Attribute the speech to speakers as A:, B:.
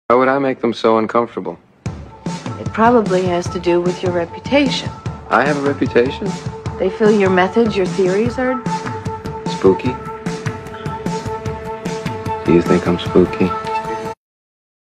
A: Why would I make them so uncomfortable?
B: It probably has to do with your reputation.
A: I have a reputation?
B: They feel your methods, your theories are
A: Spooky? Do you think I'm spooky?